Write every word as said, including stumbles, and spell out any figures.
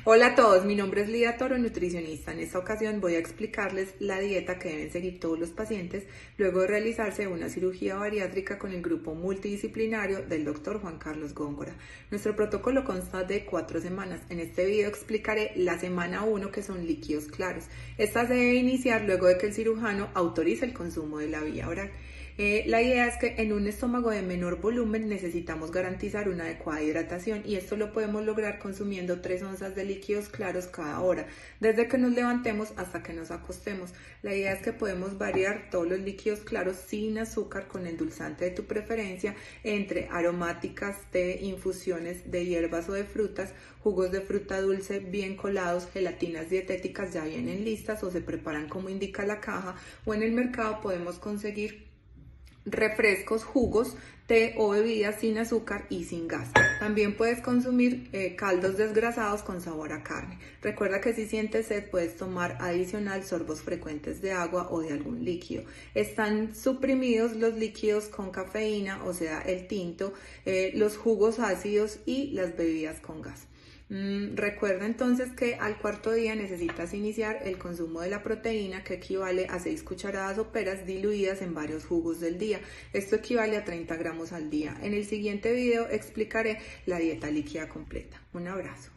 Hola a todos, mi nombre es Lida Toro, nutricionista. En esta ocasión voy a explicarles la dieta que deben seguir todos los pacientes luego de realizarse una cirugía bariátrica con el grupo multidisciplinario del doctor Juan Carlos Góngora. Nuestro protocolo consta de cuatro semanas. En este video explicaré la semana uno, que son líquidos claros. Esta se debe iniciar luego de que el cirujano autorice el consumo de la vía oral. Eh, la idea es que en un estómago de menor volumen necesitamos garantizar una adecuada hidratación, y esto lo podemos lograr consumiendo tres onzas de líquidos claros cada hora, desde que nos levantemos hasta que nos acostemos. La idea es que podemos variar todos los líquidos claros sin azúcar con endulzante de tu preferencia, entre aromáticas, té, infusiones de hierbas o de frutas, jugos de fruta dulce bien colados, gelatinas dietéticas ya vienen listas o se preparan como indica la caja, o en el mercado podemos conseguir refrescos, jugos, té o bebidas sin azúcar y sin gas. También puedes consumir eh, caldos desgrasados con sabor a carne. Recuerda que si sientes sed puedes tomar adicional sorbos frecuentes de agua o de algún líquido. Están suprimidos los líquidos con cafeína, o sea el tinto, eh, los jugos ácidos y las bebidas con gas. Mm, recuerda entonces que al cuarto día necesitas iniciar el consumo de la proteína, que equivale a seis cucharadas soperas diluidas en varios jugos del día. Esto equivale a treinta gramos al día. En el siguiente video explicaré la dieta líquida completa. Un abrazo.